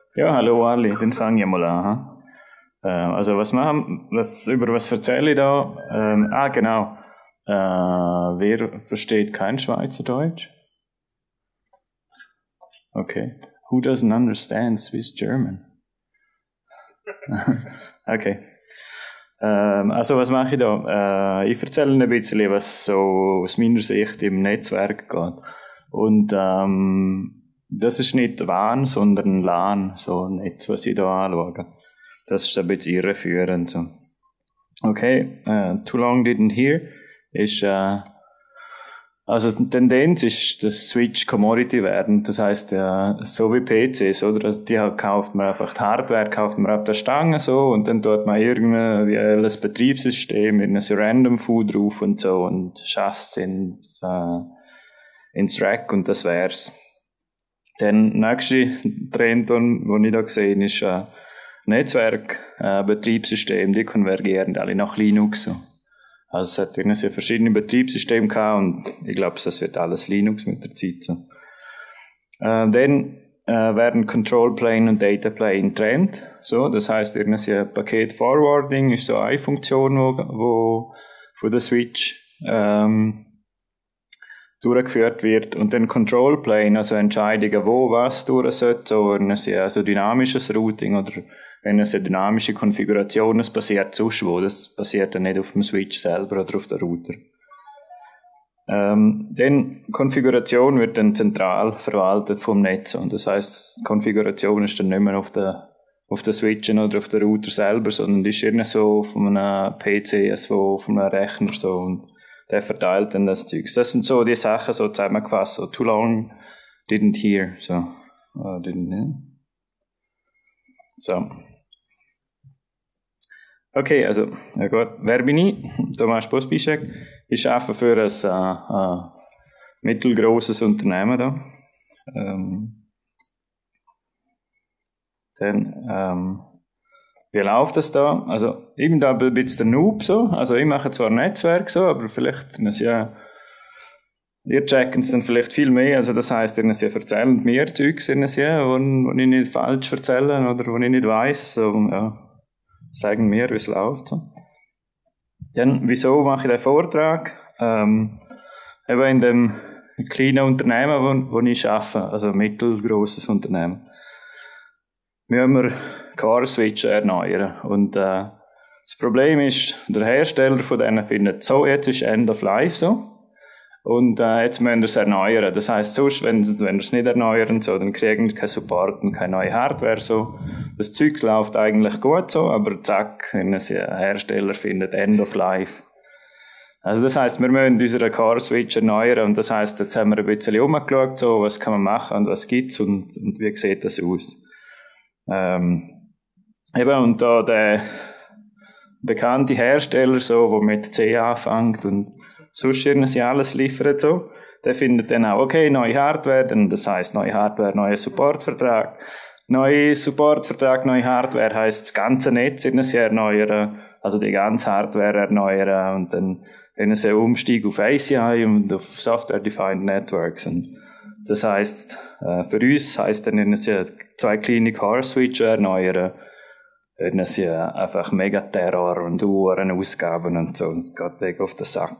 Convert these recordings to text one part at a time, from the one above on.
Ja, hallo Ali, dann fange ich mal an. Also über was erzähle ich da? Genau. Wer versteht kein Schweizerdeutsch? Okay. Who doesn't understand Swiss German? Okay. Also was mache ich da? Ich erzähle ein bisschen, was so aus meiner Sicht im Netzwerk geht. Und das ist nicht WAN, sondern LAN, so ein Netz, was ich da anschaue. Das ist ein bisschen irreführend. So. Okay, Too Long Didn't Hear ist, also die Tendenz ist, dass Switch Commodity werden. Das heisst, so wie PCs, oder? Also die kauft man einfach die Hardware, kauft man ab der Stange so und dann tut man irgendwie ein Betriebssystem in ein Random Food drauf und so und schasst ins Rack und das wär's. Der nächste Trend, den ich da gesehen ist Netzwerk, Betriebssystem, die konvergieren alle nach Linux. So. Also es hat irgendwie verschiedene Betriebssysteme gehabt und ich glaube, das wird alles Linux mit der Zeit. So. Dann werden Control Plane und Data Plane getrennt. So, das heisst, irgendwie Paket Forwarding ist so eine Funktion, wo von der Switch durchgeführt wird. Und dann Control Plane, also Entscheidungen, wo was durch sollte, so also dynamisches Routing oder wenn es eine dynamische Konfiguration ist, passiert sonst wo. Das passiert dann nicht auf dem Switch selber oder auf der Router. Dann Konfiguration wird dann zentral verwaltet vom Netz. Und das heisst, Konfiguration ist dann nicht mehr auf der Switch oder auf der Router selber, sondern die ist irgendwie so von einem PC, so von einem Rechner so. Und der verteilt dann das Zeug. Das sind so die Sachen so zusammengefasst. So, too long didn't hear. So, So. Okay, also, ja gut. Wer bin ich? Thomas Pospischek. Ich arbeite für ein mittelgroßes Unternehmen da. Wie läuft das da? Also, ich bin da ein bisschen der Noob so. Also, ich mache zwar ein Netzwerk so, aber vielleicht, ihr checken es dann vielleicht viel mehr. Also, das heisst, ihr erzählen mir Zeugs, wo ich nicht falsch erzähle oder wo ich nicht weiss. So, ja, sagen mir, wie es läuft. So. Dann, wieso mache ich den Vortrag? Eben in dem kleinen Unternehmen, wo ich arbeite, also ein mittelgrosses Unternehmen, müssen wir Car Switch erneuern. Und das Problem ist, der Hersteller von denen findet, so, jetzt ist End of Life so. Und jetzt müssen wir es erneuern. Das heisst, sonst, wenn wir es nicht erneuern, so, dann kriegen wir keinen Support und keine neue Hardware. So. Das Zeug läuft eigentlich gut so, aber zack, wenn ein Hersteller findet End of Life. Also das heisst, wir müssen unseren Car Switch erneuern und das heisst, jetzt haben wir ein bisschen umgeschaut, so, was kann man machen und was gibt's und wie sieht das aus. Und da der bekannte Hersteller, so, der mit C anfängt und sonst irgendwie alles liefert, so, der findet dann auch, okay, neue Hardware, dann, das heisst, neue Hardware, neuer Supportvertrag. Neuer Supportvertrag, neue Hardware heisst, das ganze Netz erneuern, also die ganze Hardware erneuern und dann ein Umstieg auf ACI und auf Software-Defined Networks. Und das heisst, für uns heisst dann, zwei kleine Car-Switche erneuern, einfach Megaterror und Uhren Ausgaben und so, und es geht weg auf den Sack.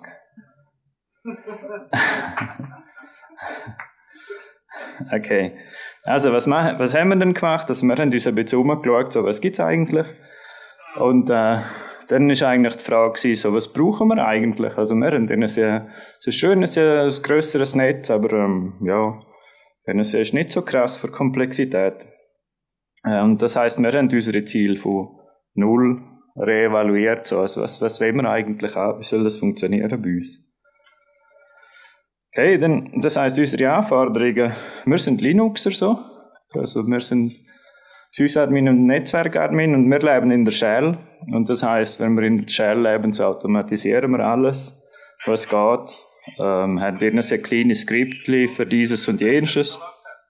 Okay. Also, was haben wir denn gemacht? Also, wir haben uns ein bisschen umgeschaut, so, was gibt's eigentlich? Und, dann ist eigentlich die Frage so, was brauchen wir eigentlich? Also, wir haben dann so schön, ein grösseres Netz, aber, ja, es ist nicht so krass für Komplexität. Und das heisst, wir haben unsere Ziele von null reevaluiert, so, also, was wollen wir eigentlich auch? Wie soll das funktionieren bei uns? Okay, dann, das heisst, unsere Anforderungen, wir sind Linuxer so, also wir sind Sysadmin und Netzwerkadmin und wir leben in der Shell und das heisst, wenn wir in der Shell leben, so automatisieren wir alles, was geht, haben wir ein kleines Skript für dieses und jenes.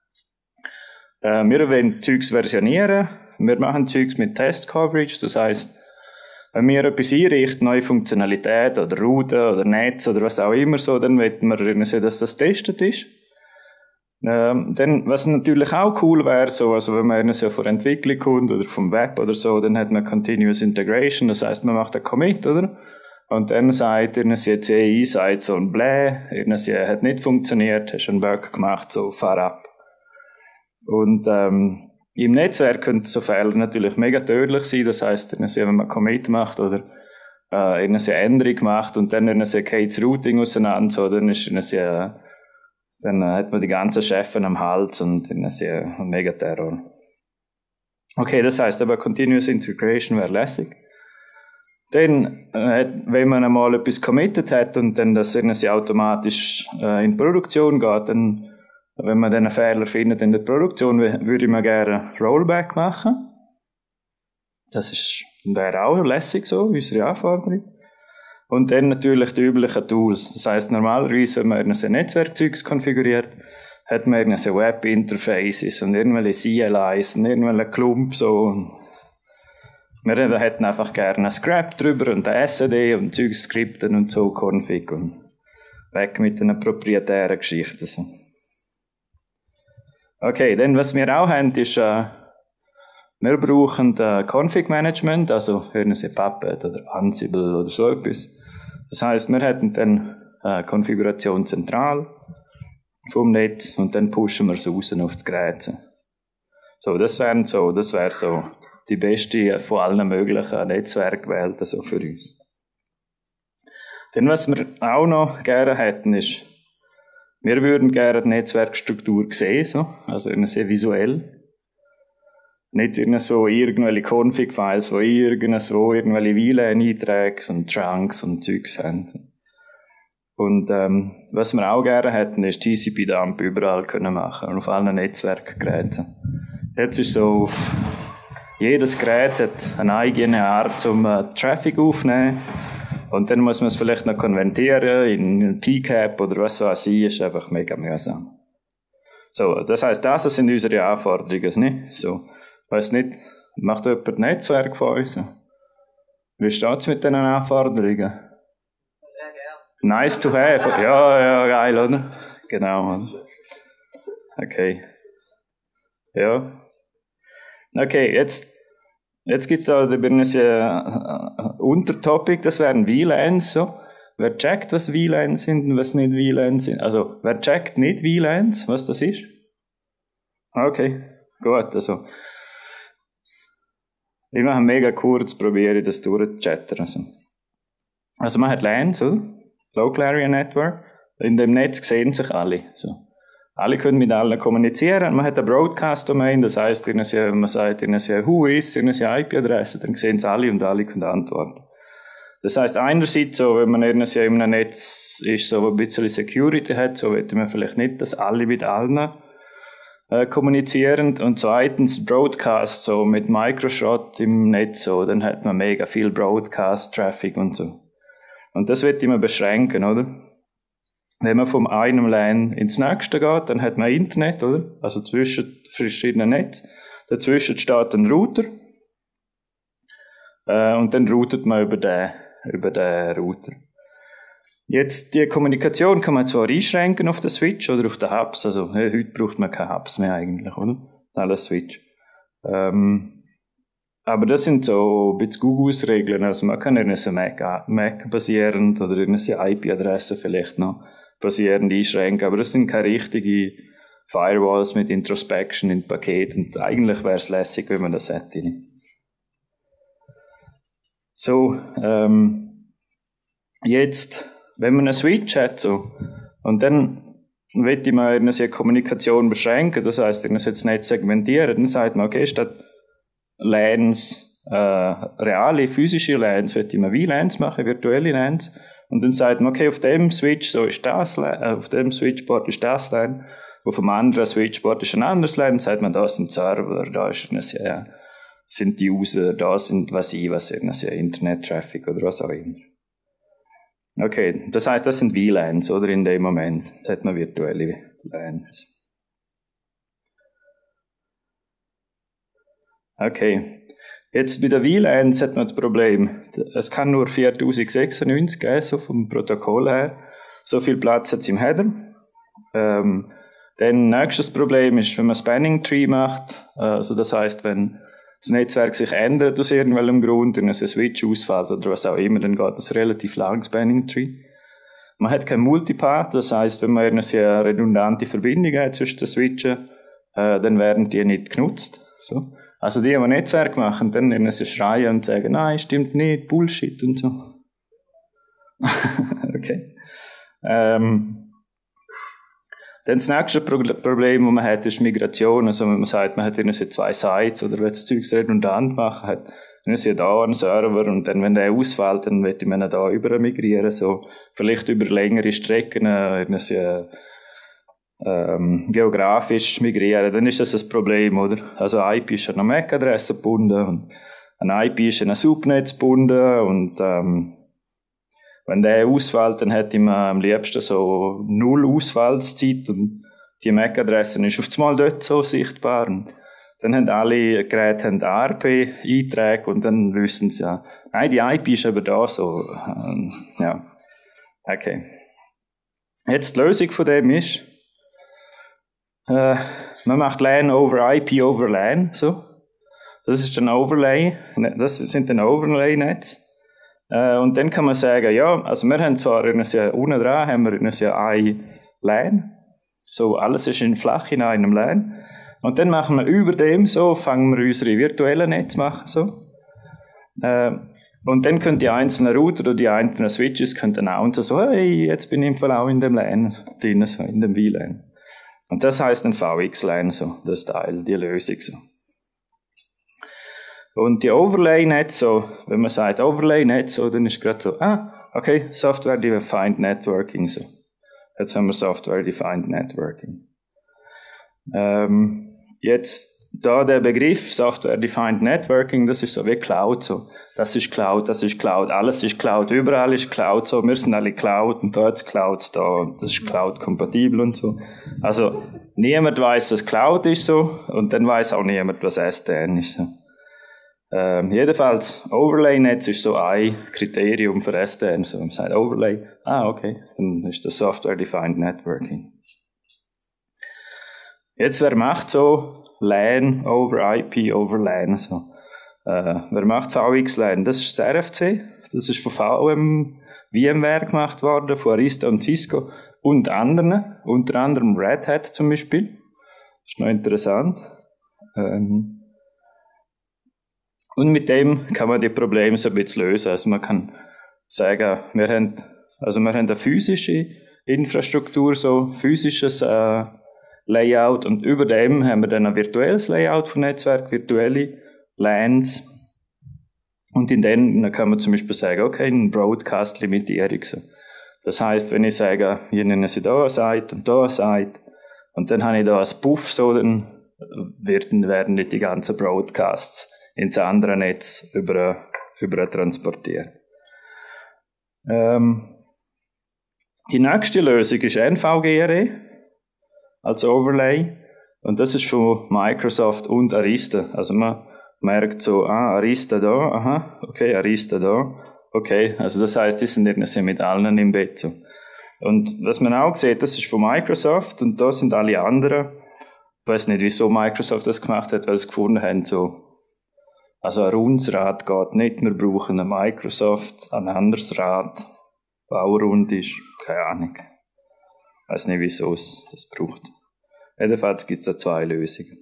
Wir wollen Zeugs versionieren, wir machen Zeugs mit Test Coverage, das heisst, wenn wir etwas einrichten, neue Funktionalität oder Route oder Netz oder was auch immer so, dann wollen wir, dass das testet ist. Dann, was natürlich auch cool wäre, so, also wenn man so von Entwicklung kommt oder vom Web oder so, dann hat man Continuous Integration, das heißt, man macht einen Commit, oder? Und dann sagt jetzt CI sagt so ein Blä, hat nicht funktioniert, hast einen Bug gemacht, so fahr ab. Und im Netzwerk können so Fehler natürlich mega tödlich sein, das heißt, wenn man Commit macht oder eine Änderung macht und dann geht das Routing auseinander, so, dann dann hat man die ganzen Chefen am Hals und dann ist ein Megaterror. Okay, das heißt aber Continuous Integration wäre lässig. Dann, wenn man einmal etwas committed hat und dann das automatisch in Produktion geht, dann, wenn man dann einen Fehler findet in der Produktion, würde man gerne Rollback machen. Das wäre auch lässig so, unsere Anforderung. Und dann natürlich die üblichen Tools. Das heisst, normalerweise, wenn man ein Netzwerkzeugs konfiguriert, hat man irgendwelche Web-Interfaces und irgendwelche CLIs und irgendwelche Klump, so. Wir hätten einfach gerne einen Scrap drüber und ein SED und Zeugs Skripten und so, Config und weg mit den proprietären Geschichten, so. Okay, dann, was wir auch haben, ist, wir brauchen Config-Management, also irgendwelche Puppet oder Ansible oder so etwas. Das heisst, wir hätten dann Konfiguration zentral vom Netz und dann pushen wir es raus auf die Geräte. So, das wäre so die beste von allen möglichen Netzwerkwelten so für uns. Dann, was wir auch noch gerne hätten, ist, wir würden gerne die Netzwerkstruktur sehen, so, also sehr visuell. Nicht so irgendwelche Config-Files, wo irgendwelche WLAN-Einträge und Trunks und Zeugs haben. Und was wir auch gerne hätten, ist TCP-Dump überall können machen, auf allen Netzwerkgeräten. Jetzt ist so, jedes Gerät hat eine eigene Art zum Traffic aufnehmen. Und dann muss man es vielleicht noch konvertieren in PCAP oder was weiß ich, ist einfach mega mühsam. So, das heisst, das sind unsere Anforderungen, nicht? So. Weiss nicht, macht jemand ein Netzwerk von uns? Wie steht es mit diesen Anforderungen? Sehr gerne. Nice to have. Ja, geil, oder? Genau. Okay. Ja. Okay, jetzt gibt's da ein Untertopic, das wären VLANs, so. Wer checkt, was VLANs sind und was nicht VLANs sind? Also, wer checkt nicht VLANs, was das ist? Okay, gut, also. Ich mache mega kurz, probiere das durchzuchattern. Also man hat LANs, oder? Local Area Network. In dem Netz sehen sich alle. So. Alle können mit allen kommunizieren. Man hat eine Broadcast-Domain, das heisst, wenn man sagt, who is, eine IP-Adresse, dann sehen es alle und alle können antworten. Das heisst, einerseits, so, wenn man in einem Netz ist, so ein bisschen Security hat, so will man vielleicht nicht, dass alle mit allen kommunizieren. Und zweitens Broadcast, so mit Microshot im Netz, so, dann hat man mega viel Broadcast-Traffic und so. Und das wird immer beschränken, oder? Wenn man vom einem LAN ins nächste geht, dann hat man Internet, oder? Also zwischen verschiedenen Netzen. Dazwischen steht ein Router. Und dann routet man über den Router. Jetzt, die Kommunikation kann man zwar einschränken auf den Switch oder auf den Hubs, also heute braucht man keine Hubs mehr eigentlich, oder? Alles Switch. Aber das sind so ein bisschen Googles-Regeln, also man kann eine Mac basierend oder eine IP-Adresse vielleicht noch basierend einschränken, aber das sind keine richtigen Firewalls mit Introspection in Paket und eigentlich wäre es lässig, wenn man das hätte. So, jetzt, wenn man einen Switch hat, so, und dann möchte man eine Kommunikation beschränken, das heisst, wenn man jetzt nicht segmentieren, dann sagt man, okay, statt LANs, reale, physische LANs, möchte man VLANs machen, virtuelle LANs, und dann sagt man, okay, auf dem Switch, so ist das LAN, auf dem Switchboard ist das LAN, auf dem anderen Switchboard ist ein anderes LAN, dann sagt man, da ist ein Server, da ist eine, sind die User, da sind was Internet-Traffic oder was auch immer. Okay, das heißt, das sind VLANs, oder in dem Moment. Da hat man virtuelle LANs. Okay, jetzt bei den VLANs hat man das Problem, es kann nur 4096 geben, so vom Protokoll her. So viel Platz hat es im Header. Dann Dann nächstes Problem ist, wenn man Spanning Tree macht, also das heißt, wenn das Netzwerk sich ändert aus irgendwelchem Grund, wenn ein Switch ausfällt oder was auch immer, dann geht das relativ lang, Spanning Tree. Man hat kein Multipath, das heißt, wenn man eine sehr redundante Verbindung hat zwischen den Switchen, dann werden die nicht genutzt. So. Also die Netzwerk machen, dann werden sie schreien und sagen, nein, stimmt nicht, Bullshit und so. Okay. Dann das nächste Problem, das man hat, ist Migration. Also wenn man sagt, man hat irgendwie 2 Sites oder wenn das Zeug redundant machen hat, dann ist ja da ein Server und dann, wenn der ausfällt, dann möchte man da über migrieren, so vielleicht über längere Strecken, geografisch migrieren, dann ist das ein Problem, oder? Also eine IP ist an eine MAC-Adresse gebunden und eine IP ist an ein Subnetz gebunden und wenn der ausfällt, dann hätte man am liebsten so 0 Ausfallszeit und die MAC-Adresse ist auf einmal dort so sichtbar und dann haben alle Geräte ARP-Einträge und dann wissen sie ja, nein, die IP ist aber da so, ja, okay. Jetzt die Lösung von dem ist, man macht LAN over IP over LAN, so. Das ist ein Overlay, das sind dann Overlay-Netz. Und dann kann man sagen, ja, also wir haben zwar unten dran haben wir ein LAN, so alles ist in flach in einem LAN. Und dann machen wir über dem so, fangen wir unsere virtuellen Netze machen, so. Und dann können die einzelnen Router oder die einzelnen Switches können announcen, so, hey, jetzt bin ich im Fall auch in dem LAN drin, so, in dem WLAN. Und das heisst ein VX-LAN, so, das Teil, die Lösung, so. Und die Overlay-Netz, so, wenn man sagt Overlay-Netz, so, dann ist gerade so, okay, Software-Defined Networking, so. Jetzt haben wir Software-Defined Networking. Jetzt, da der Begriff Software-Defined Networking, das ist so wie Cloud, so. Das ist Cloud, alles ist Cloud, überall ist Cloud, so. Wir sind alle Cloud und da ist Clouds da und das ist Cloud-kompatibel und so. Also, niemand weiß, was Cloud ist, so, und dann weiß auch niemand, was SDN ist, so. Jedenfalls, Overlay-Netz ist so ein Kriterium für SDN. So, man sagt Overlay, okay, dann ist das Software-Defined Networking. Jetzt, wer macht so LAN over IP over LAN? So, wer macht VXLAN? Das ist das RFC, das ist von VMware gemacht worden, von Arista und Cisco und anderen, unter anderem Red Hat zum Beispiel. Das ist noch interessant. Und mit dem kann man die Probleme so ein bisschen lösen. Also man kann sagen, wir haben eine physische Infrastruktur, so physisches Layout und über dem haben wir dann ein virtuelles Layout von Netzwerk, virtuelle LANs. Und in denen kann man zum Beispiel sagen, okay, eine Broadcast-Limitierung. So. Das heisst, wenn ich sage, hier nenne ich da eine Seite und da eine Seite und dann habe ich da ein Puff, so, dann werden nicht die ganzen Broadcasts ins andere Netz über transportiert. Die nächste Lösung ist NVGRE als Overlay und das ist von Microsoft und Arista. Also man merkt so, Arista da, okay, Arista da, okay, also das heisst, die sind nicht mit allen im Bett so. Und was man auch sieht, das ist von Microsoft und da sind alle anderen. Ich weiß nicht, wieso Microsoft das gemacht hat, weil sie gefunden haben, so, also ein rundes Rad geht nicht, wir brauchen ein Microsoft, ein anderes Rad, baurund ist, keine Ahnung. Ich weiß nicht, wieso es das braucht. Jedenfalls gibt es da 2 Lösungen.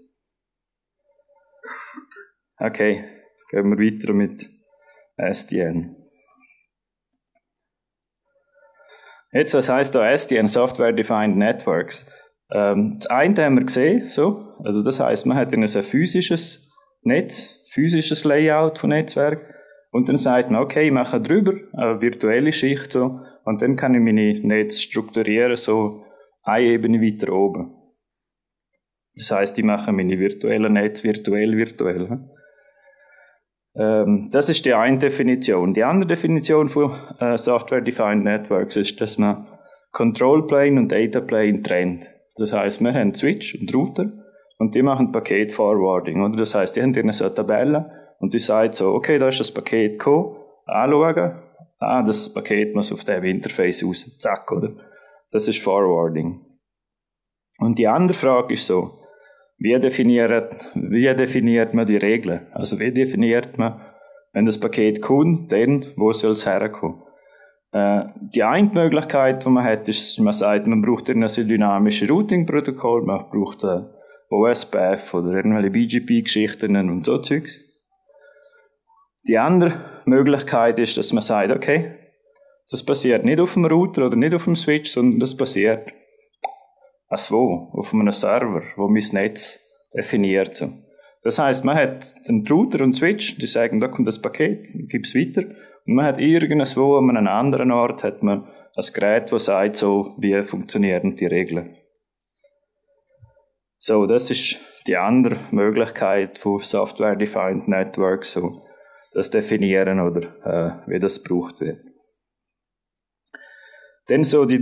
Okay, gehen wir weiter mit SDN. Jetzt, was heisst da SDN, Software Defined Networks? Das eine haben wir gesehen, so, also das heisst, man hat ein physisches Netz, physisches Layout von Netzwerk und dann sagt man, okay, ich mache drüber eine virtuelle Schicht so und dann kann ich meine Netze strukturieren, so eine Ebene weiter oben. Das heisst, ich mache meine virtuellen Netze virtuell. Das ist die eine Definition. Die andere Definition von Software-Defined Networks ist, dass man Control Plane und Data Plane trennt. Das heisst, wir haben Switch und Router und die machen Paket-Forwarding, oder? Das heisst, die haben so eine Tabelle und die sagt so, okay, da ist das Paket gekommen, anschauen, das Paket muss auf dem Interface raus, zack, oder? Das ist Forwarding. Und die andere Frage ist so, wie definiert man die Regeln? Also wie definiert man, wenn das Paket kommt, dann, wo soll es herkommen? Die eine Möglichkeit, die man hat, ist, man sagt, man braucht ein dynamisches Routing-Protokoll, man braucht OSPF oder irgendwelche BGP-Geschichten und so Zeugs. Die andere Möglichkeit ist, dass man sagt, okay, das passiert nicht auf dem Router oder nicht auf dem Switch, sondern das passiert auf einem Server, wo mein Netz definiert. So. Das heisst, man hat einen Router und einen Switch, die sagen, da kommt das Paket, gib es weiter. Und man hat irgendwo an einem anderen Ort hat man ein Gerät, das sagt, so, wie funktionieren die Regeln. So, das ist die andere Möglichkeit von Software-Defined Network, so, das definieren oder wie das gebraucht wird. Dann so der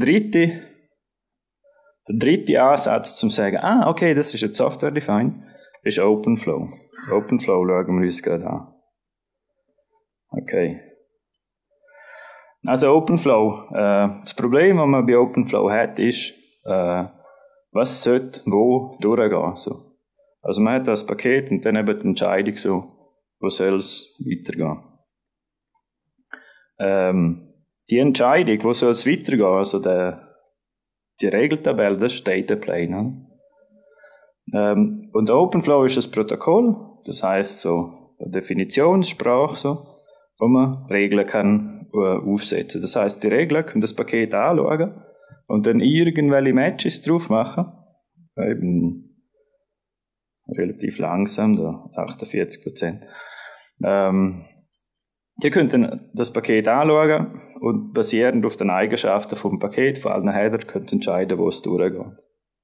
dritte Ansatz, zum sagen, okay, das ist jetzt Software-Defined, ist OpenFlow. OpenFlow schauen wir uns gerade an. Okay. Also OpenFlow, das Problem, das man bei OpenFlow hat, ist, was sollte wo durchgehen. So. Also man hat das Paket und dann eben die Entscheidung, so, wo soll es weitergehen. Die Entscheidung, wo soll es weitergehen, also die Regeltabelle, das ist Data Plane. Und OpenFlow ist ein Protokoll, das heisst so eine Definitionssprache, so, wo man Regeln kann aufsetzen. Das heisst, die Regeln können das Paket anschauen und dann irgendwelche Matches drauf machen. Eben relativ langsam, da 48%. Die können dann das Paket anschauen und basierend auf den Eigenschaften vom Paket, von allen Header, können sie entscheiden, wo es durchgeht.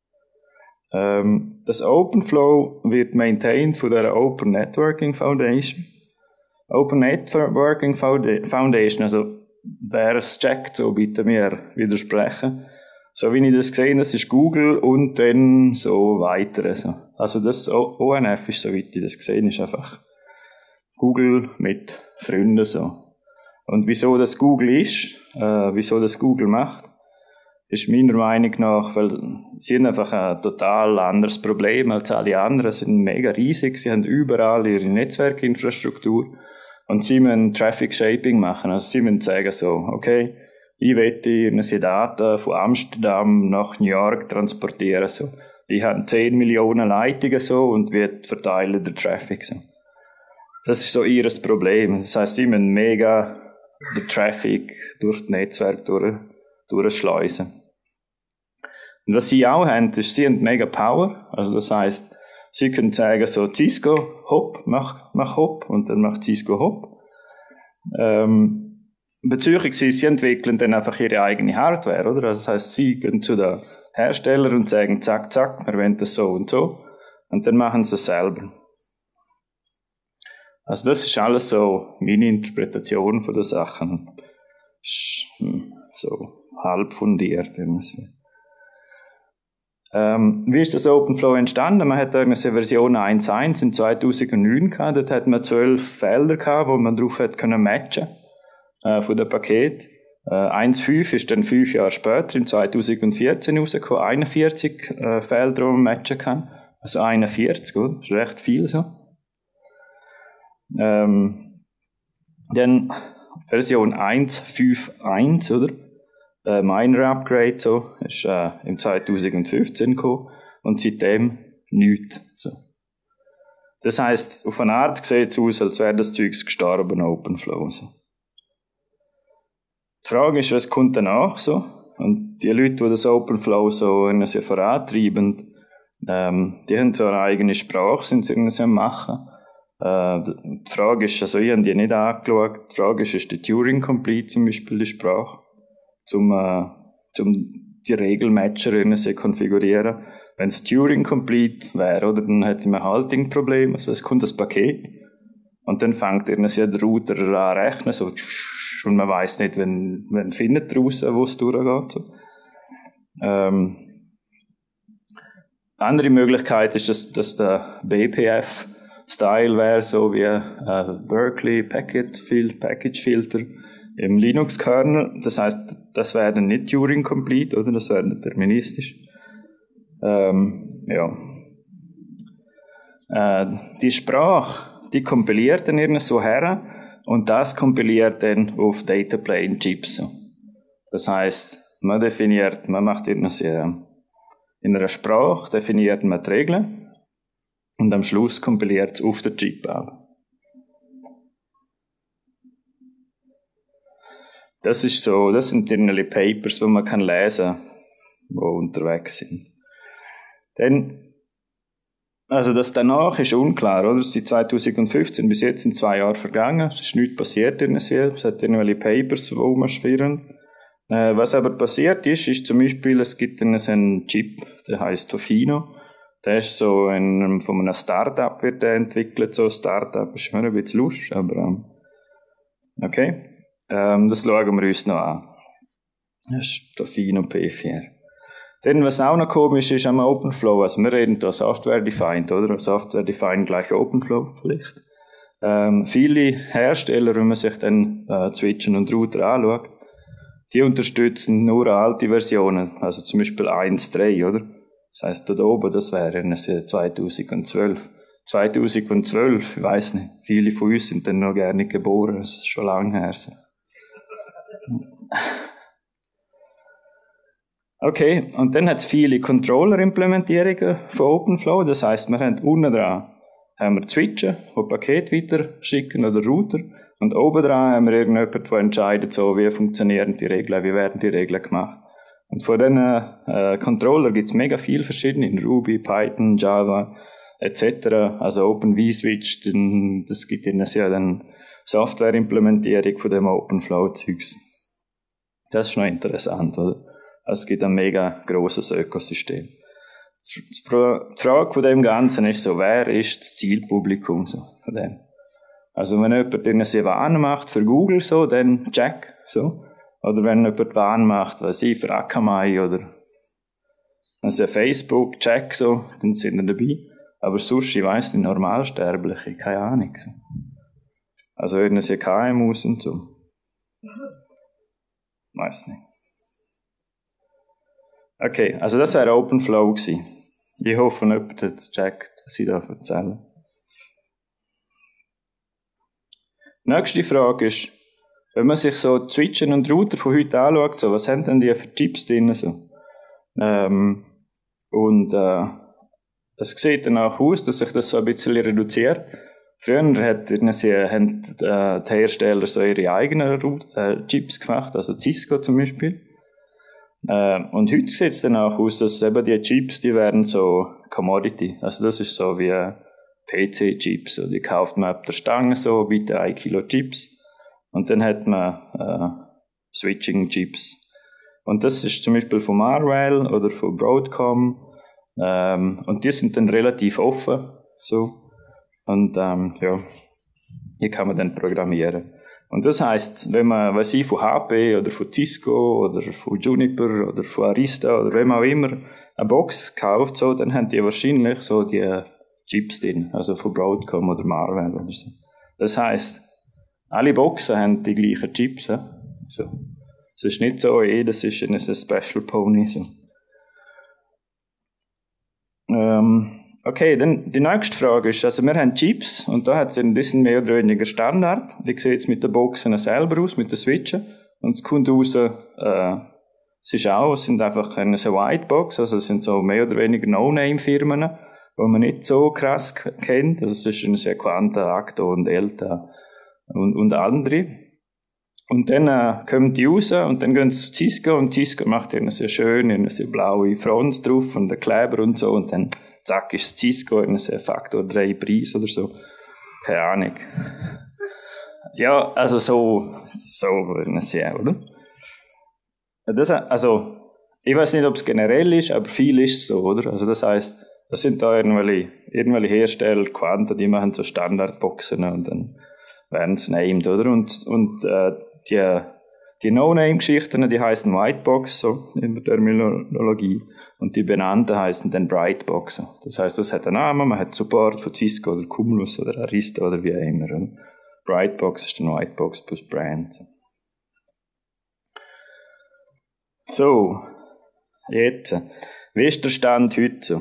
Das OpenFlow wird maintained von der Open Networking Foundation. Open Networking Foundation, also wer es checkt, so bitte mir widersprechen. So wie ich das gesehen habe, das ist Google und dann so weitere. Also das ONF ist, so wie ich das gesehen habe, ist einfach Google mit Freunden so. Und wieso das Google ist, wieso das Google macht, ist meiner Meinung nach, weil sie haben einfach ein total anderes Problem als alle anderen. Sie sind mega riesig, sie haben überall ihre Netzwerkinfrastruktur und sie müssen Traffic Shaping machen. Also sie müssen sagen so, okay, ich möchte irgendwelche Daten von Amsterdam nach New York transportieren. So. Ich habe 10 Millionen Leitungen so und wir verteilen den Traffic so. Das ist so ihr Problem. Das heisst, sie müssen mega den Traffic durch das Netzwerk durchschleusen. Und was sie auch haben, ist, sie haben mega Power. Also das heisst, sie können sagen so, Cisco, hopp, mach hopp, und dann macht Cisco hopp. Beziehungsweise sie entwickeln dann einfach ihre eigene Hardware, oder? Also das heisst, sie gehen zu den Herstellern und sagen, zack, zack, wir wollen das so und so. Und dann machen sie es selber. Also das ist alles so meine Interpretation von den Sachen. So halb fundiert. Wie ist das OpenFlow entstanden? Man hat eine Version 1.1 in 2009 gehabt. Dort hat man 12 Felder gehabt, wo man drauf hat können matchen von dem Paket. 1.5 ist dann 5 Jahre später, in 2014 rausgekommen. 41 Felder, die man matchen kann. Also 41, oder? Das ist recht viel so. Dann Version 1.5.1, oder? Minor Upgrade, so, ist im 2015 gekommen und seitdem nichts. So. Das heisst, auf eine Art sieht es aus, als wäre das Zeug gestorben, OpenFlow. So. Die Frage ist, was kommt danach? So? Und die Leute, die das OpenFlow so vorantreiben, die haben so eine eigene Sprache, sind sie irgendwie am machen. Die Frage ist, also ich habe die nicht angeschaut, die Frage ist die Turing Complete zum Beispiel die Sprache, zum die Regelmatcher zu konfigurieren. Wenn es Turing Complete wäre, oder, dann hätte man halt ein Problem, also es kommt das Paket und dann fängt irgendwie der Router an rechnen, so, und man weiss nicht, wenn findet draussen, wo es durchgeht. So. Andere Möglichkeit ist, dass der BPF Style wäre, so wie Berkeley Package Filter im Linux-Kernel. Das heisst, das wäre dann nicht Turing Complete, oder? Das wäre deterministisch. Ja. Die Sprache, die kompiliert dann irgend so her und das kompiliert dann auf Dataplane Chips. Das heißt, man macht in einer Sprache definiert man die Regeln und am Schluss kompiliert es auf den Chip ab. Das sind die Papers, die man lesen kann, die unterwegs sind. Dann, also das danach ist unklar, oder? Seit 2015 bis jetzt sind 2 Jahre vergangen, es ist nichts passiert in es hat irgendwelche Papers, die rumschwirren. Was aber passiert ist zum Beispiel, es gibt einen Chip, der heißt Tofino. Der ist so von einem Startup wird der entwickelt, so ein Startup, ist mir ein bisschen lustig, aber okay. Das schauen wir uns noch an. Das ist Tofino P4. Dann, was auch noch komisch ist am OpenFlow, also wir reden da Software-Defined, oder? Software-Defined gleich OpenFlow vielleicht. Viele Hersteller, wenn man sich dann Switchen und Router anschaut, die unterstützen nur alte Versionen, also zum Beispiel 1.3, oder? Das heisst, da oben, das wäre 2012. 2012, ich weiss nicht, viele von uns sind dann noch gar nicht geboren, das ist schon lange her. So. Okay, und dann hat es viele Controller-Implementierungen von OpenFlow, das heisst, wir haben unten dran Switchen, die Pakete weiter schicken oder Router, und oben dran haben wir irgendjemanden, der entscheidet, so, wie funktionieren die Regeln, wie werden die Regeln gemacht. Und von diesen Controller gibt es mega viele verschiedene, in Ruby, Python, Java, etc. Also OpenVSwitch, das gibt ihnen ja dann Software-Implementierung von dem OpenFlow-Zeugs. Das ist noch interessant, oder? Also es gibt ein mega grosses Ökosystem. Die Frage von dem Ganzen ist so, wer ist das Zielpublikum so von dem? Also wenn jemand eine Warn macht für Google, so, dann check, so. Oder wenn jemand Warn macht, was ich, für Akamai oder also Facebook, check, so, dann sind wir dabei. Aber sonst, ich weiss nicht, Normalsterbliche, keine Ahnung. So. Also irgendwelche KMUs und so. Weiss nicht. Okay, also das wäre OpenFlow gewesen. Ich hoffe, jemand hat es gecheckt, was ich da erzähle. Nächste Frage ist, wenn man sich so Switchen und Router von heute anschaut, so, was haben denn die für Chips drin? So? Es sieht dann auch aus, dass sich das so ein bisschen reduziert. Früher haben die Hersteller so ihre eigenen Chips gemacht, also Cisco zum Beispiel. Und heute sieht es dann auch aus, dass eben die Chips, die werden so Commodity. Also das ist so wie PC-Chips. Also die kauft man ab der Stange so, bitte 1 Kilo Chips. Und dann hat man Switching-Chips. Und das ist zum Beispiel von Marvell oder von Broadcom. Und die sind dann relativ offen. So. Und ja, hier kann man dann programmieren. Und das heisst, wenn man, weiß ich, von HP oder von Cisco oder von Juniper oder von Arista oder wem auch immer eine Box kauft, so, dann haben die wahrscheinlich so die Chips drin, also von Broadcom oder Marvell oder so. Das heisst, alle Boxen haben die gleichen Chips. So. Es ist nicht so, das ist ein Special Pony. So. Okay, dann die nächste Frage ist, also wir haben Chips und da hat es mehr oder weniger Standard. Wie sieht es mit den Boxen selber aus, mit den Switchen? Und es kommt raus, es sind einfach eine Whitebox, also es sind so mehr oder weniger No-Name-Firmen, die man nicht so krass kennt. Also es ist eine Quanta, Acto und Elta und andere. Und dann kommen die raus und dann gehen sie zu Cisco und Cisco macht eine sehr schöne, eine sehr blaue Front drauf und den Kleber und so und dann zack ist Cisco ein Faktor 3 Preis oder so. Keine Ahnung. Ja, also so würden sie ja, oder? Also, ich weiß nicht, ob es generell ist, aber viel ist so, oder? Also das heisst, das sind da irgendwelche Hersteller, Quanta, die machen so Standardboxen und dann werden sie named, oder? Und die No-Name-Geschichten, die heißen Whitebox, so in der Terminologie. Und die benannten heißen dann Brightbox. Das heisst, das hat einen Namen, man hat Support von Cisco oder Cumulus oder Arista oder wie auch immer. Und Brightbox ist dann Whitebox plus Brand. So, jetzt. Wie ist der Stand heute so?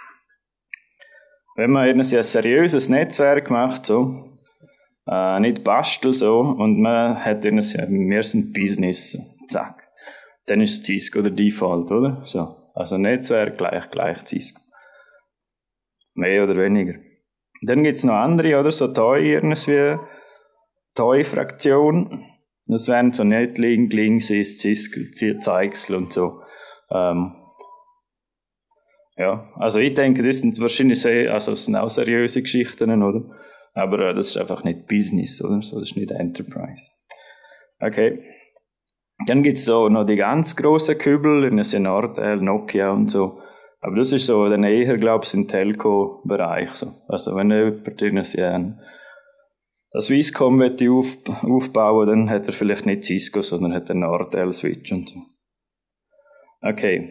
Wenn man irgendwie ein seriöses Netzwerk macht, so, nicht bastel so, und man hat irgendwie, wir sind Business, zack. Dann ist Cisco der Default, oder? So. Also Netzwerk gleich Cisco. Mehr oder weniger. Dann gibt's noch andere, oder? So Toy-Fraktion. Das wären so Netlink, Linksys, Cisco, Zeigsel und so. Ja, also ich denke, das sind wahrscheinlich das sind auch seriöse Geschichten, oder? Aber das ist einfach nicht Business, oder? So, das ist nicht Enterprise. Okay. Dann gibt's so noch die ganz grossen Kübel, in der Nortel, Nokia und so. Aber das ist so dann eher, glaube ich, im Telco-Bereich. So. Also wenn jemand ein Swisscom aufbauen, dann hat er vielleicht nicht Cisco, sondern hat einen Nortel-Switch und so. Okay.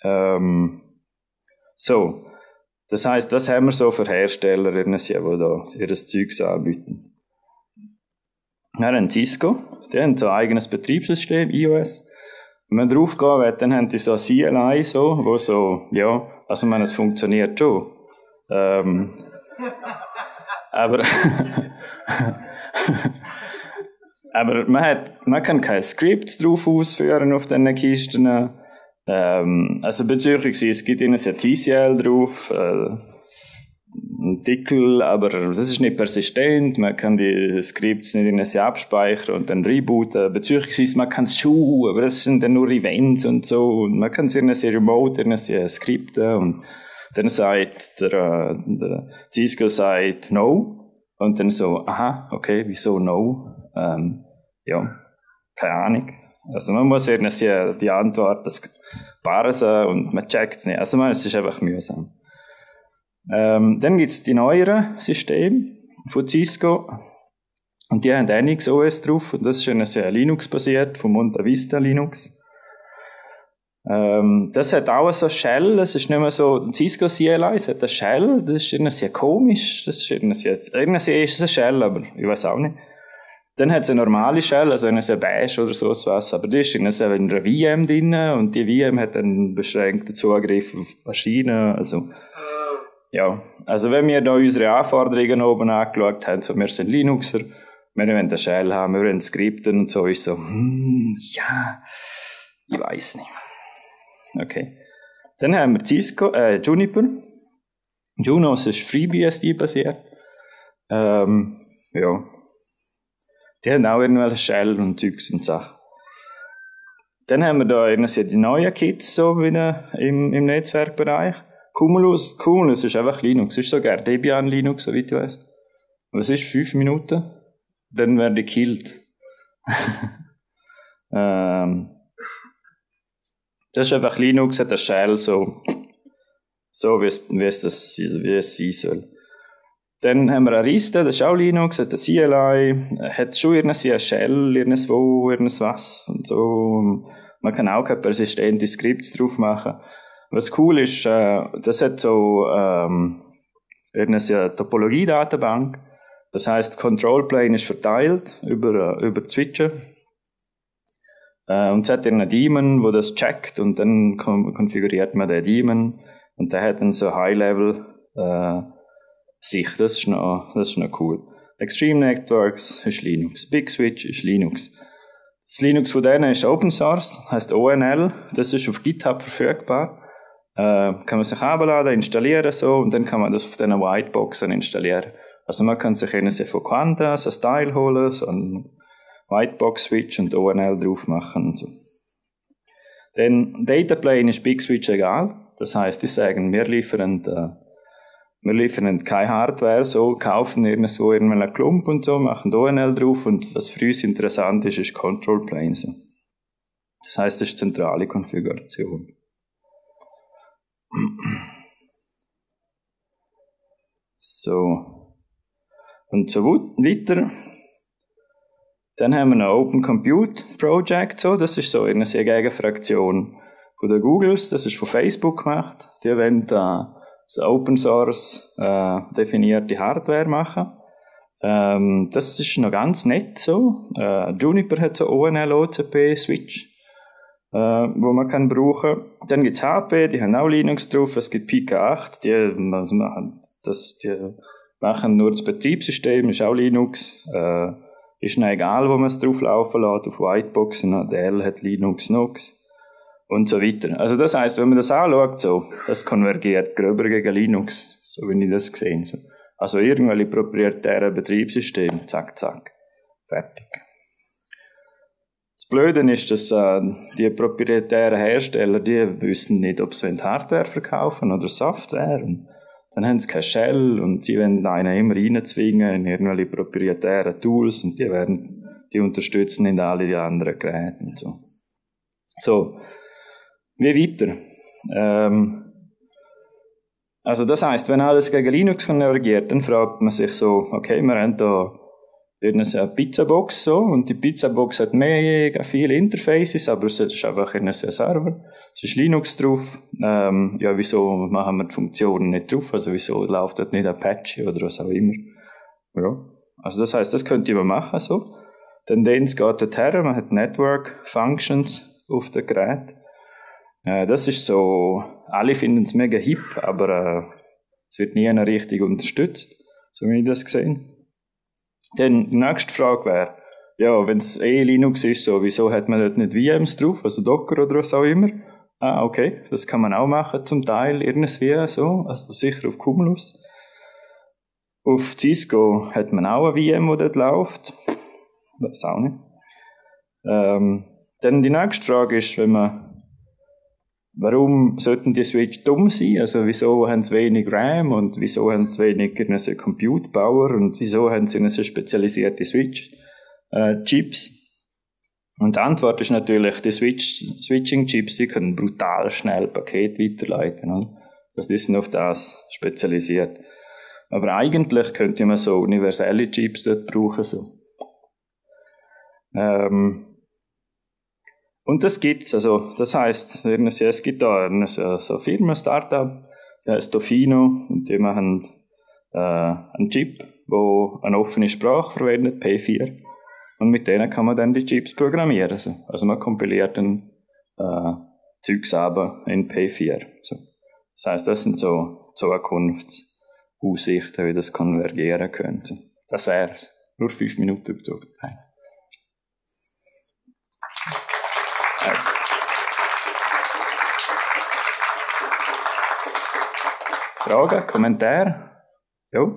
So. Das heisst, was haben wir so für Hersteller, die da ihr Zeugs anbieten? Wir haben Cisco, die haben so ein eigenes Betriebssystem, iOS. Wenn man drauf gehen will, dann haben die so ein CLI, so, wo so, ja, also ich meine, es funktioniert schon. Aber man kann keine Scripts drauf ausführen auf diesen Kisten. Also bezüglich, es gibt ihnen ein TCL drauf, ein Deckel, aber das ist nicht persistent, man kann die Scripts nicht in ein abspeichern und dann rebooten. Bezüglich, man kann es schon, aber das sind dann nur Events und so, und man kann es in ein Remote, in ein Skripten, und dann sagt der Cisco sagt No, und dann so, aha, okay, wieso No? Ja, keine Ahnung. Also man muss irgendwie die Antwort parsen und man checkt es nicht. Also es ist einfach mühsam. Dann gibt's die neueren Systeme von Cisco. Und die haben NixOS drauf. Und das ist eine sehr Linux-basiert, von Monta Vista Linux. Das hat auch so Shell. Das ist nicht mehr so, Cisco CLI, es hat eine Shell. Das ist irgendwie sehr komisch. Das ist irgendwie ist es eine Shell, aber ich weiß auch nicht. Dann hat es eine normale Shell, also eine Bash oder so was, aber die ist in einer VM drin, und die VM hat einen beschränkten Zugriff auf die Maschine, also, ja. Also wenn wir da unsere Anforderungen oben angeschaut haben, so, wir sind Linuxer, wir wollen eine Shell haben, wir wollen Skripten und so, ist so, ja, ich weiß nicht. Okay. Dann haben wir Juniper. Junos ist FreeBSD basiert. Ja. Die haben auch irgendwelche Shell und Zeugs und Sachen. Dann haben wir da irgendwie die neuen Kits, so wieder im Netzwerkbereich. Cumulus ist einfach Linux. Es ist sogar Debian Linux, soweit ich weiss. Was ist 5 Minuten? Dann werde ich gekillt. Das ist einfach Linux, hat eine Shell, so wie es sein soll. Dann haben wir Arista, das ist auch Linux, hat ein CLI, hat schon irgendwie eine Shell, irgendwas und so. Man kann auch keine persistente Skripts drauf machen. Was cool ist, das hat so eine Topologie-Datenbank. Das heisst, Control Plane ist verteilt über Switchen. Und es hat einen Daemon, der das checkt, und dann konfiguriert man den Daemon, und der hat dann so High-Level Sicht. Das ist noch cool. Extreme Networks ist Linux. Big Switch ist Linux. Das Linux von denen ist Open Source, heißt ONL. Das ist auf GitHub verfügbar. Kann man sich herunterladen, installieren so, und dann kann man das auf diesen Whiteboxen installieren. Also man kann sich von Quanta so ein Style holen, so einen Whitebox-Switch und ONL drauf machen und so. Dann Dataplane ist Big Switch egal. Das heisst, die sagen, wir liefern keine Hardware, so, kaufen irgendwo einen Klump und so, machen ONL drauf, und was für uns interessant ist Control Plane. So. Das heisst, das ist zentrale Konfiguration. So. Und so weiter. Dann haben wir noch Open Compute Project, so. Das ist so eine Gegenfraktion von den Googles, das ist von Facebook gemacht. Die wollen so Open Source definierte Hardware machen. Das ist noch ganz nett so. Juniper hat so ONL OCP Switch. wo man kann brauchen. Dann gibt's HP, die haben auch Linux drauf. Es gibt Pika 8, die machen nur das Betriebssystem, ist auch Linux. Ist noch egal, wo man es drauf laufen lässt, auf Whiteboxen. Dell hat Linux, Nox und so weiter. Also das heisst, wenn man das anschaut, so, das konvergiert gröber gegen Linux, so wie ich das gesehen habe. Also irgendwelche proprietären Betriebssysteme, zack, zack, fertig. Das Blöde ist, dass die proprietären Hersteller, die wissen nicht, ob sie Hardware verkaufen oder Software. Und dann haben sie keine Shell und sie wollen einen immer reinzwingen in irgendwelche proprietären Tools und die unterstützen nicht alle die anderen Geräte und so. So, wie weiter? Also das heisst, wenn alles gegen Linux konvergiert, dann fragt man sich so, okay, wir haben da eine Pizzabox so, und die Pizzabox hat mega viele Interfaces, aber es ist einfach ein Server. Es ist Linux drauf. Ja, wieso machen wir die Funktionen nicht drauf? Also wieso läuft das nicht Apache oder was auch immer? Ja. Also das heisst, das könnte man machen so. Tendenz geht dorthin, man hat Network Functions auf dem Gerät. Das ist so, alle finden es mega hip, aber es wird nie richtig unterstützt, so wie ich das gesehen. Dann die nächste Frage wäre, ja, wenn es Linux ist, so, wieso hat man dort nicht VMs drauf, also Docker oder was auch immer? Ah, okay, das kann man auch machen, zum Teil irgendwie so, also sicher auf Cumulus. Auf Cisco hat man auch ein VM, das dort läuft. Weiß auch nicht. Dann die nächste Frage ist, warum sollten die Switch dumm sein? Also wieso haben sie wenig RAM und wieso haben sie wenig Compute Power und wieso haben sie eine so spezialisierte Switch-Chips? Und die Antwort ist natürlich, die Switching-Chips, die können brutal schnell Paket weiterleiten. Oder? Das ist auf das spezialisiert. Aber eigentlich könnte man so universelle Chips dort brauchen. So. Und das gibt's, also, das heisst, es gibt da so Firma, Startup, die heisst Dofino, und die machen, einen Chip, wo eine offene Sprache verwendet, P4. Und mit denen kann man dann die Chips programmieren, also man kompiliert dann, Zeugs aber in P4, so. Das heisst, das sind so Zukunftsaussichten, wie das konvergieren könnte. Das wär's. Nur 5 Minuten gezogen. Fragen, Kommentare? Ja?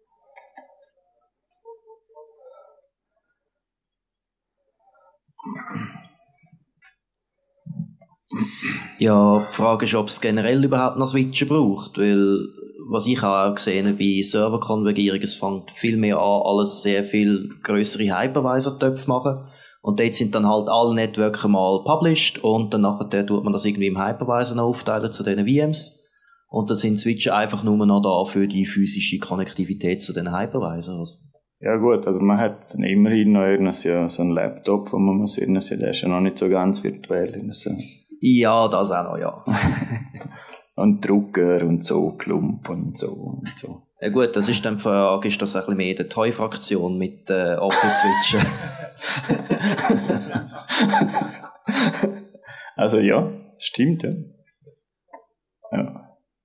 Ja, die Frage ist, ob es generell überhaupt noch Switchen braucht, weil, was ich auch gesehen habe bei Serverkonvergierung, es fängt viel mehr an, alles sehr viel grössere Hypervisor-Töpfe machen. Und dort sind dann halt alle Networks mal published und dann nachher tut man das irgendwie im Hypervisor noch aufteilen zu diesen VMs. Und dann sind Switchen einfach nur noch da für die physische Konnektivität zu den Hypervisor. Also. Ja gut, aber man hat immerhin noch so einen Laptop, wo man muss der ist ja noch nicht so ganz virtuell. Ja, das auch noch, ja. Und Drucker und so, Klump und so. Ja gut, das ist dann die Frage, ist das ein bisschen mehr die Toy-Fraktion mit Office-Switchen? Also ja, stimmt, ja. Ja.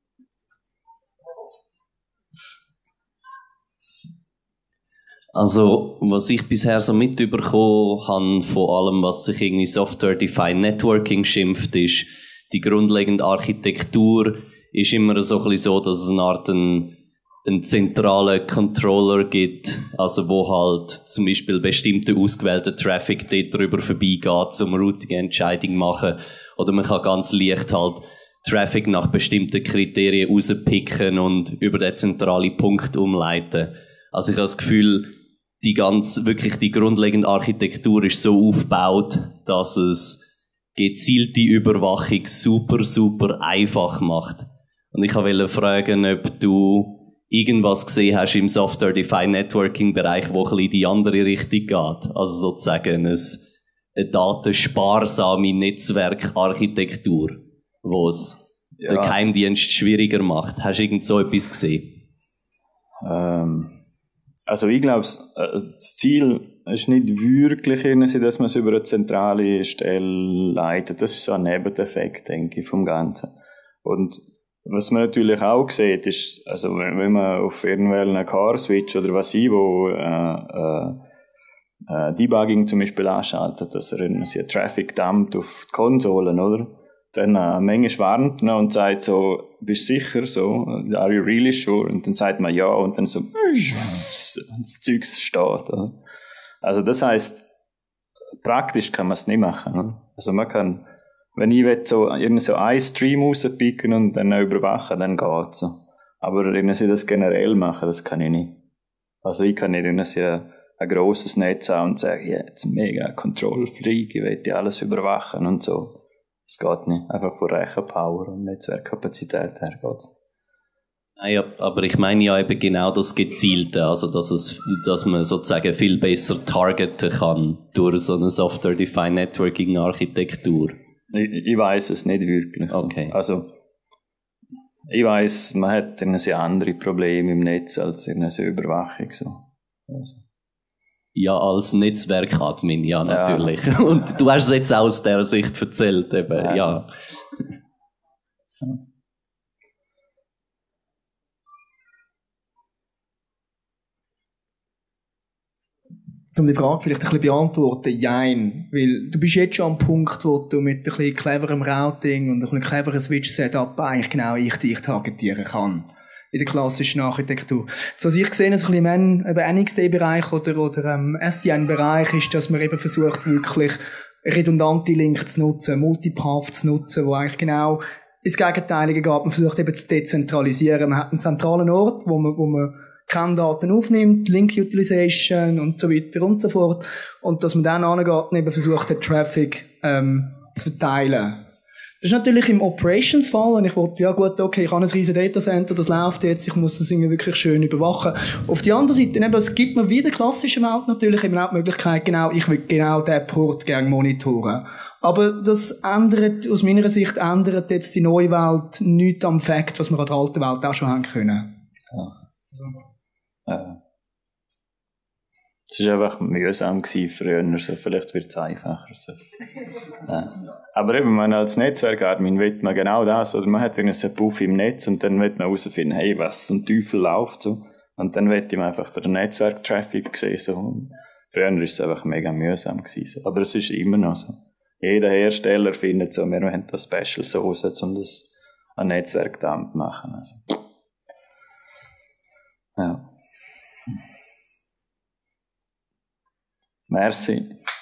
Also, was ich bisher so mitbekommen habe, von allem, was sich irgendwie Software-Defined Networking schimpft, ist, die grundlegende Architektur ist immer so ein bisschen so, dass es eine Art einen zentralen Controller gibt, also wo halt zum Beispiel bestimmte ausgewählte Traffic dort drüber vorbeigeht, um Routing-Entscheidungen machen, oder man kann ganz leicht halt Traffic nach bestimmten Kriterien rauspicken und über den zentralen Punkt umleiten. Also ich habe das Gefühl, die grundlegende Architektur ist so aufgebaut, dass es gezielte Überwachung super, super einfach macht. Und ich wollte fragen, ob du irgendwas gesehen hast im Software-Defined Networking-Bereich, wo ein bisschen in die andere Richtung geht. Also sozusagen eine datensparsame Netzwerkarchitektur, wo es den Geheimdienst schwieriger macht. Hast du irgend so etwas gesehen? Also ich glaube, das Ziel ist nicht wirklich irgendwie, dass man es über eine zentrale Stelle leitet. Das ist so ein Nebeneffekt, denke ich, vom Ganzen. Und was man natürlich auch sieht, ist, also wenn man auf irgendwelchen Car-Switch oder was wo Debugging zum Beispiel anschaltet, dass er ein Traffic dumpt auf die Konsolen, oder? Dann manchmal warnt und sagt so, bist du sicher? So, are you really sure? Und dann sagt man ja und dann so, das Zeug steht. Oder? Also das heisst, praktisch kann man es nicht machen. Oder? Also man kann, wenn ich will, so einen Stream rauspicken und dann überwachen, dann geht's so. Aber irgendwie das generell machen, das kann ich nicht. Also ich kann nicht irgendwie ein grosses Netz haben und sagen, ja, jetzt mega Control-Freak, ich will alles überwachen und so. Das geht nicht. Einfach von Rechenpower und Netzwerkkapazität her geht's. Ja, aber ich meine ja eben genau das Gezielte, also dass man sozusagen viel besser targeten kann durch so eine Software-Defined Networking-Architektur. Ich weiss es nicht wirklich. Okay. Also, ich weiss, man hat andere Probleme im Netz als in einer Überwachung. So. Also. Ja, als Netzwerkadmin, ja, natürlich. Ja. Und du hast es jetzt auch aus dieser Sicht erzählt, eben, ja. Um die Frage vielleicht ein bisschen beantworten, jein. Weil du bist jetzt schon am Punkt, wo du mit ein bisschen cleverem Routing und ein bisschen cleverem Switch-Setup eigentlich genau dich targetieren kann. In der klassischen Architektur. So, was ich sehe, ist ein bisschen im NXT-Bereich oder SDN-Bereich, ist, dass man eben versucht, wirklich redundante Links zu nutzen, Multipath zu nutzen, wo eigentlich genau ins Gegenteilige geht. Man versucht eben zu dezentralisieren. Man hat einen zentralen Ort, wo man Kenndaten aufnimmt, Link Utilization und so weiter und so fort. Und dass man dann angeht und eben versucht, den Traffic zu verteilen. Das ist natürlich im Operations-Fall, wenn ich wollte, ja gut, okay, ich habe ein riesen Datacenter, das läuft jetzt, ich muss das irgendwie wirklich schön überwachen. Auf die andere Seite, eben, es gibt mir wie in der klassischen Welt natürlich eben auch die Möglichkeit, ich will genau diesen Port gerne monitoren. Aber das ändert, aus meiner Sicht, ändert jetzt die neue Welt nichts am Fakt, was wir an der alten Welt auch schon haben können. Ja. Es war einfach mühsam früher, so. Vielleicht wird es einfacher. So. Ja. Aber eben, man als Netzwerkadmin will man genau das, oder man hat einen Puff im Netz und dann will man herausfinden, hey, was zum Teufel läuft so. Und dann will man einfach den Netzwerk-Traffic sehen. So. Und früher war es einfach mega mühsam so. Aber es ist immer noch so. Jeder Hersteller findet so, wir wollen das Special Sauce, um das ein Netzwerkdump machen. Also. Ja. Merci.